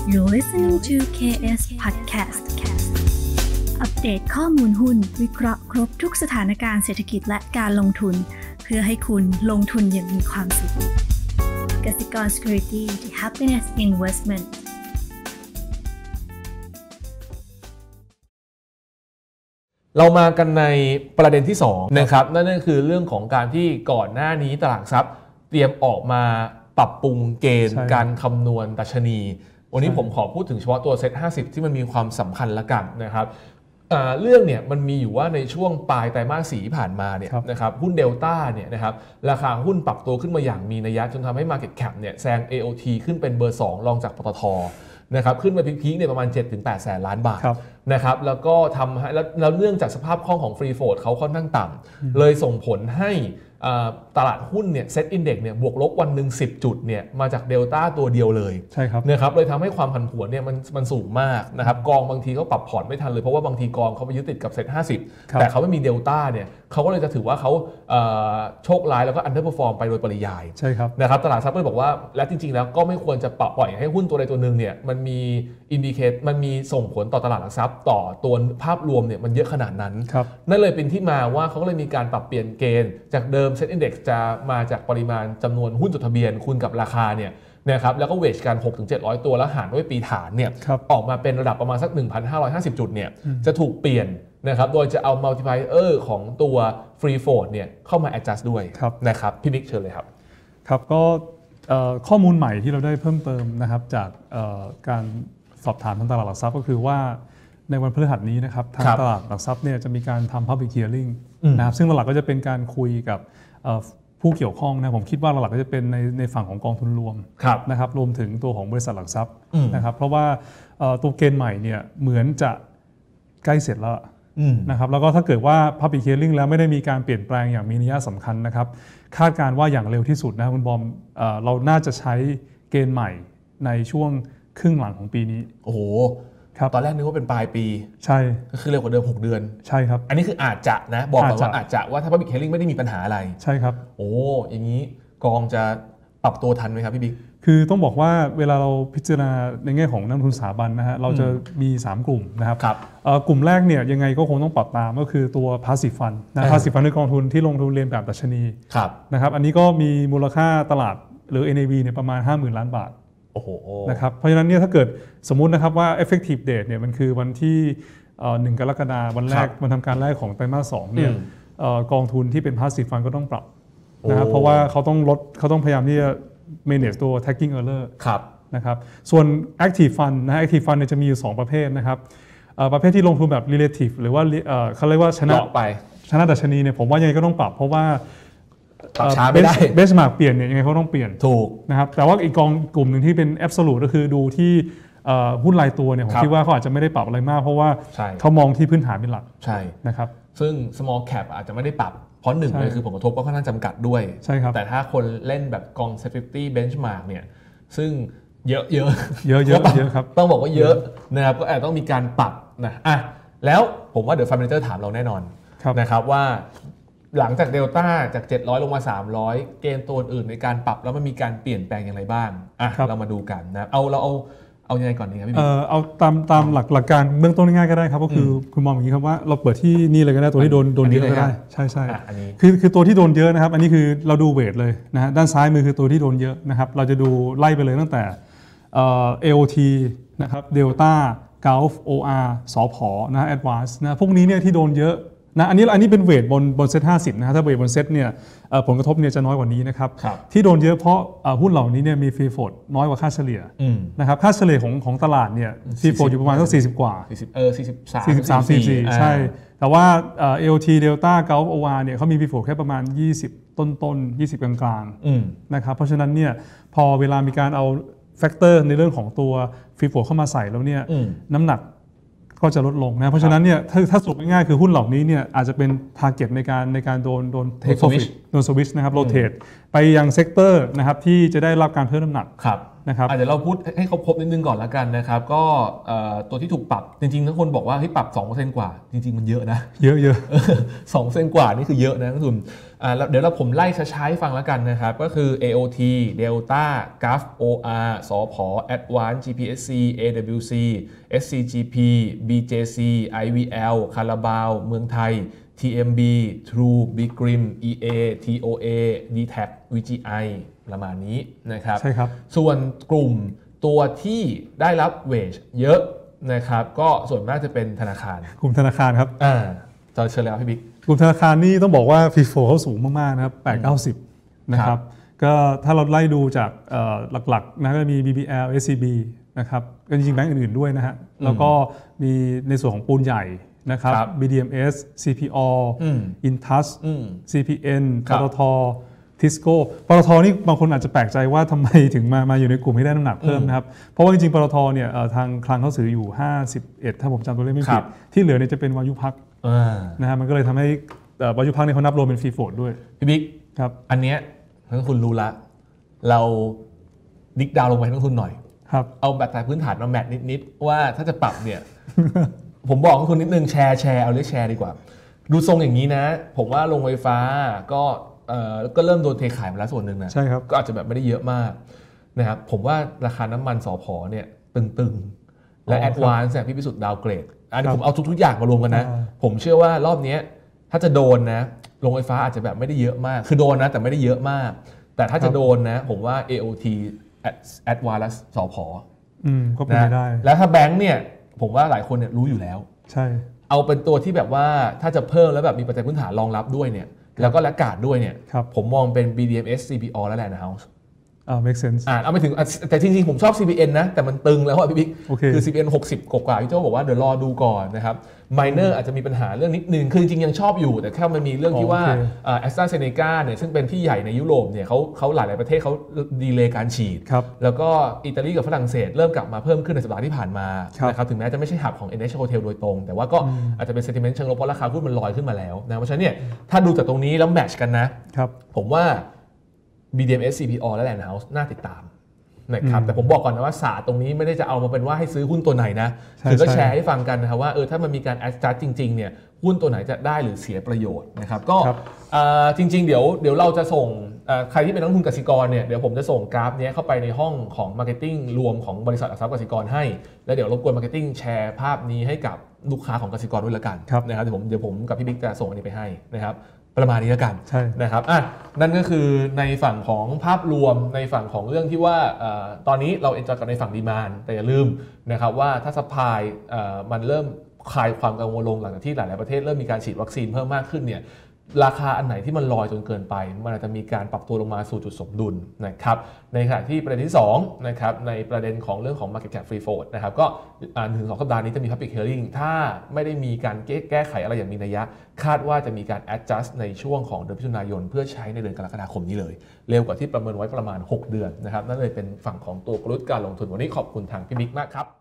You're listening to KS Podcast อัปเดตข้อมูลหุ้นวิเคราะห์ครบทุกสถานการณ์เศรษฐกิจและการลงทุนเพื่อให้คุณลงทุนอย่างมีความสุขกสิกร Security The Happiness Investment เรามากันในประเด็นที่2นะครับนั่นก็คือเรื่องของการที่ก่อนหน้านี้ตลาดทรัพย์เตรียมออกมาปรับปรุงเกณฑ์การคำนวณดัชนีวันนี้ผมขอพูดถึงเฉพาะตัว Set 50ที่มันมีความสำคัญละกันนะครับเรื่องเนี่ยมันมีอยู่ว่าในช่วงปลายไตรมาส 4ที่ผ่านมาเนี่ยนะครับหุ้นเดลต้าเนี่ยนะครับราคาหุ้นปรับตัวขึ้นมาอย่างมีนัยยะจนทำให้ Market Cap เนี่ยแซง AOT ขึ้นเป็นเบอร์ 2รองจากปตท.นะครับขึ้นมาพีคๆเนี่ยประมาณ 7-8 แสนล้านบาทนะครับแล้วก็ทำให้แล้วเนื่องจากสภาพคล่องของ Free Float เขาค่อนข้างต่ำเลยส่งผลให้ตลาดหุ้นเนี่ย Set Index เนี่ยบวกลบวันหนึ่ง10 จุดเนี่ยมาจากเดลต้าตัวเดียวเลยใช่ครับนะครับเลยทำให้ความผันผวนเนี่ยมันสูงมากนะครับกองบางทีเขาปรับพอร์ตไม่ทันเลยเพราะว่าบางทีกองเขาไปยึดติดกับ Set 50แต่เขาไม่มีเดลต้าเนี่ยเขาก็เลยจะถือว่าเขาโชคร้ายแล้วก็ underperform ไปโดยปริยายใช่ครับนะครับตลาดทรัพย์ก็เลยบอกว่าและจริงๆแล้วก็ไม่ควรจะปล่อยให้หุ้นตัวใดตัวหนึ่งเนี่ยมันมีอินดิเคตมันมีส่งผลต่อตลาดหลักทรัพย์ต่อตัวภาพรวมเนี่ยมันเยอะขนาดนั้นนั่นเลยเป็นที่มาว่าเขาก็เลยมีการปรับเปลี่ยนเกณฑ์จากเดิม Set Index จะมาจากปริมาณจำนวนหุ้นจดทะเบียนคูณกับราคาเนี่ยนะครับแล้วก็เวชกัน 6-700 ตัวแล้วหารด้วยปีฐานเนี่ยออกมาเป็นระดับประมาณสัก 1,550 จุดเนี่ยจะถูกเปลี่ยนนะครับโดยจะเอา multiplier ของตัว free float เนี่ยเข้ามา adjust ด้วยนะครับพี่บิ๊กเชิญเลยครับครับก็ข้อมูลใหม่ที่เราได้เพิ่มเติมนะครับจากการสอบถามทางตลาดหลักทรัพย์ก็คือว่าในวันพฤหัสนี้นะครับทางตลาดหลักทรัพย์เนี่ยจะมีการทำ public hearing นะครับซึ่งหลักก็จะเป็นการคุยกับผู้เกี่ยวข้องนะผมคิดว่าหลักก็จะเป็นในฝั่งของกองทุนรวมนะครับรวมถึงตัวของบริษัทหลักทรัพย์นะครับเพราะว่าตัวเกณฑ์ใหม่เนี่ยเหมือนจะใกล้เสร็จแล้วนะครับแล้วก็ถ้าเกิดว่า Public Hearing แล้วไม่ได้มีการเปลี่ยนแปลงอย่างมีนัยสำคัญนะครับคาดการณ์ว่าอย่างเร็วที่สุดนะคุณบอมเราน่าจะใช้เกณฑ์ใหม่ในช่วงครึ่งหลังของปีนี้โอ้โหตอนแรกนึกว่าเป็นปลายปีใช่ก็คือเร็วกว่าเดิม6 เดือนใช่ครับอันนี้คืออาจจะนะบอกก่อนว่าอาจจะว่าถ้า Public Hearing ไม่ได้มีปัญหาอะไรใช่ครับโอ้อย่างนี้กองจะปรับตัวทันไหมครับพี่บิ๊กคือต้องบอกว่าเวลาเราพิจารณาในแง่ของนักลงทุนสถาบันนะฮะเราจะมี3กลุ่มนะครับกลุ่มแรกเนี่ยยังไงก็คงต้องปรับตามก็คือตัว Passive Fund นะ Passive Fund คือกองทุนที่ลงทุนเรียนแบบดัชนีนะครับอันนี้ก็มีมูลค่าตลาดหรือ NAV เนี่ยประมาณ 50,000 ล้านบาทนะครับเพราะฉะนั้นเนี่ยถ้าเกิดสมมุตินะครับว่า effective date เนี่ยมันคือวันที่1 กรกฎาคมวันแรกวันทำการแรกของไตรมาส 2เนี่ยกองทุนที่เป็น Passive Fund ก็ต้องปรับนะครับเพราะว่าเขาต้องพยายามที่จะ manage ตัว tagging error นะครับส่วน active fund นะ active fund เนี่ยจะมีอยู่2ประเภทนะครับประเภทที่ลงทุนแบบ relative หรือว่าเขาเรียกว่าชนะดัชนีเนี่ยผมว่ายังไงก็ต้องปรับเพราะว่าช้าไม่ได้เบสมาร์กเปลี่ยนเนี่ยยังไงเขาต้องเปลี่ยนถูกนะครับแต่ว่าอีกกลุ่มหนึ่งที่เป็น absolute ก็คือดูที่หุ้นรายตัวเนี่ยผมคิดว่าเขาอาจจะไม่ได้ปรับอะไรมากเพราะว่าเขามองที่พื้นฐานเป็นหลักใช่นะครับซึ่ง small cap อาจจะไม่ได้ปรับเพราะหนึ่งเลยคือผลกระทบก็ค่อนข้างจำกัดด้วยใช่ครับแต่ถ้าคนเล่นแบบกอง 50 benchmark เนี่ยซึ่งเยอะครับต้องบอกว่าเยอะนะครับก็อาจต้องมีการปรับนะแล้วผมว่าเดี๋ยวฟันเมนเจอร์ถามเราแน่นอนนะครับว่าหลังจากเดลต้าจาก700ลงมา300เกณฑ์ตัวอื่นในการปรับแล้วมันมีการเปลี่ยนแปลงอย่างไรบ้างเรามาดูกันนะเอายังไงก่อนดีครับพี่บิ๊กเอาตามหลักการเบื้องต้นง่ายๆก็ได้ครับก็คือคุณมองอย่างนี้ครับว่าเราเปิดที่นี่เลยก็ได้ตัวที่โดนเยอะก็ได้ใช่คือตัวที่โดนเยอะนะครับอันนี้คือเราดูเวทเลยนะฮะด้านซ้ายมือคือตัวที่โดนเยอะนะครับเราจะดูไล่ไปเลยตั้งแต่AOT นะครับ Delta Gulf OR สผนะ Advance นะพวกนี้เนี่ยที่โดนเยอะนะอันนี้เป็นเวทบนเซ็ต50นะถ้าเวทบนเซ็ตเนี่ยผลกระทบเนี่ยจะน้อยกว่านี้นะครับที่โดนเยอะเพราะหุ้นเหล่านี้เนี่ยมีฟรีโฟลต์น้อยกว่าค่าเฉลี่ยนะครับค่าเฉลี่ยของตลาดเนี่ยฟรีโฟลต์อยู่ประมาณสัก40กว่า43-44ใช่แต่ว่าAOT Delta Gulf OR เนี่ยเขามีฟรีโฟลต์แค่ประมาณ20ต้น20กลางๆนะครับเพราะฉะนั้นเนี่ยพอเวลามีการเอาแฟกเตอร์ในเรื่องของตัวฟรีโฟลต์เข้ามาใส่แล้วเนี่ยน้ำหนักก็จะลดลงนะเพราะฉะนั้นเนี่ยถ้าสรุปง่ายๆคือหุ้นเหล่านี้เนี่ยอาจจะเป็น target ในการโดน take profit โดน switch นะครับ rotate ไปยังเซกเตอร์นะครับที่จะได้รับการเพิ่มน้ำหนักนะครับเดี๋ยวเราพูดให้ครบนิดนึงก่อนแล้วกันนะครับก็ตัวที่ถูกปรับจริงๆทุกคนบอกว่าให้ปรับ 2% กว่าจริงๆมันเยอะนะเยอะ 2% กว่านี่คือเยอะนะทุกคนเดี๋ยวผมไล่ช้าๆให้ฟังแล้วกันนะครับก็คือ AOT Delta GAF OR สผ Advanced GPSC AWC SCGP BJC IVL คาราบาวเมืองไทย TMB True Bigrim EA TOA DTAC VGI ประมาณนี้นะครับใช่ครับส่วนกลุ่มตัวที่ได้รับเวจเยอะนะครับก็ส่วนมากจะเป็นธนาคารกลุ่มธนาคารครับจะเชิญแล้วพี่บิ๊กกลุ่มธนาคารนี่ต้องบอกว่าฟีโฟเขาสูงมากๆนะครับ8-90นะครับก็ถ้าเราไล่ดูจากหลักๆนะก็มี BBL SCB นะครับก็จริงๆแบงก์อื่นๆด้วยนะฮะแล้วก็มีในส่วนของปูนใหญ่นะครับ BDMs CPO Intus CPN ปตททิสโก้ปตทนี่บางคนอาจจะแปลกใจว่าทำไมถึงมาอยู่ในกลุ่มให้ได้น้ำหนักเพิ่มนะครับเพราะว่าจริงๆปตทเนี่ยทางคลังเขาถืออยู่51ถ้าผมจำตัวเลขไม่ผิดที่เหลือเนี่ยจะเป็นวายุพักนะฮะมันก็เลยทำให้วายุพักเนี่ยเขานับรวมเป็นฟรีโฟลดด้วยพี่บิ๊กครับอันเนี้ยนักลงทุนรู้ละเราดิกดาวลงไปให้นักลงทุนหน่อยเอาแบบแต่พื้นฐานมาแมทนิดๆว่าถ้าจะปรับเนี่ย ผมบอกนักลงทุนนิดนึงแชร์เอาเรียกแชร์ดีกว่าดูทรงอย่างนี้นะผมว่าโรงไฟฟ้าก็เริ่มโดนเทขายมาแล้วส่วนหนึ่งนะใช่ครับก็อาจจะแบบไม่ได้เยอะมากนะครับผมว่าราคาน้ำมันสผเนี่ยตึงๆและแอดวานซ์พี่พิสุทธิ์ดาวเกรดอันนี้ผมเอาทุกๆอย่างมารวมกันนะผมเชื่อว่ารอบนี้ถ้าจะโดนนะโรงไฟฟ้าอาจจะแบบไม่ได้เยอะมากคือโดนนะแต่ไม่ได้เยอะมากแต่ถ้าจะโดนนะผมว่า AOT Advanced และสผก็เป็นไปได้แล้วถ้าแบงค์เนี่ยผมว่าหลายคนเนี่ยรู้อยู่แล้วใช่เอาเป็นตัวที่แบบว่าถ้าจะเพิ่มแล้วแบบมีปัจจัยพื้นฐานรองรับด้วยเนี่ยแล้วก็และกาดด้วยเนี่ยผมมองเป็น BDMs CPO และ Land House make sense เอาไปถึงแต่จริงๆผมชอบ CPN นะแต่มันตึงแล้วพี่บิ๊กคือ CPN 60กว่าพี่โจ้บอกว่าเดี๋ยวรอดูก่อนนะครับ Miner อาจจะมีปัญหาเรื่องนิดนึงคือจริงๆยังชอบอยู่แต่แค่มันมีเรื่องที่ว่า AstraZeneca เนี่ยซึ่งเป็นพี่ใหญ่ในยุโรปเนี่ยเขาหลายประเทศเขาดีเลย์การฉีดแล้วก็อิตาลีกับฝรั่งเศสเริ่มกลับมาเพิ่มขึ้นในสัปดาห์ที่ผ่านมานะครับถึงแม้จะไม่ใช่หับของ NH Hotel โดยตรงแต่ว่าก็อาจจะเป็น sentiment เชิงลบเพราะราคาหุ้นมันลอยขึ้นมาแล้วนะเพราะฉะนั้นเนี่ยถ้าดูจากตรงนี้แล้วแมทช์กันนะผมว่าBDMs CPO และ Land House น่าติดตามนะครับแต่ผมบอกก่อนนะว่าศาสตร์ตรงนี้ไม่ได้จะเอามาเป็นว่าให้ซื้อหุ้นตัวไหนนะคือก็แชร์ให้ฟังกันนะครับว่าถ้ามันมีการ adjust จริงๆเนี่ยหุ้นตัวไหนจะได้หรือเสียประโยชน์นะครับก็จริงๆเดี๋ยวเราจะส่งใครที่เป็นนักลงทุนกสิกรเนี่ยเดี๋ยวผมจะส่งกราฟนี้เข้าไปในห้องของ Marketing รวมของบริษัทหลักทรัพย์กสิกรให้แล้วเดี๋ยวรบกวน Marketing แชร์ภาพนี้ให้กับลูกค้าของกสิกรด้วยละกันนะครับเดี๋ยวผมกับพี่บิ๊กจะส่งอันนี้ไปให้นะครับประมาณนี้แล้วกันนะครับนั่นก็คือในฝั่งของภาพรวมในฝั่งของเรื่องที่ว่าตอนนี้เราเอ็นจอยกับในฝั่งดีมานด์แต่อย่าลืมนะครับว่าถ้าซัพพลายมันเริ่มคลายความกังวลลงหลังจากที่หลายๆประเทศเริ่มมีการฉีดวัคซีนเพิ่มมากขึ้นเนี่ยราคาอันไหนที่มันลอยจนเกินไปมันอาจจะมีการปรับตัวลงมาสู่จุดสมดุลนะครับในขณะที่ประเด็นที่2นะครับในประเด็นของเรื่องของ market cap free float นะครับก็1-2 สัปดาห์นี้จะมี public hearing ถ้าไม่ได้มีการแก้ไขอะไรอย่างมีนัยยะคาดว่าจะมีการ adjust ในช่วงของเดือนมิถุนายนเพื่อใช้ในเดือนกรกฎาคมนี้เลยเร็วกว่าที่ประเมินไว้ประมาณ6 เดือนนะครับนั่นเลยเป็นฝั่งของตัวกลยุทธ์การลงทุนวันนี้ขอบคุณทางพี่บิ๊กมากครับ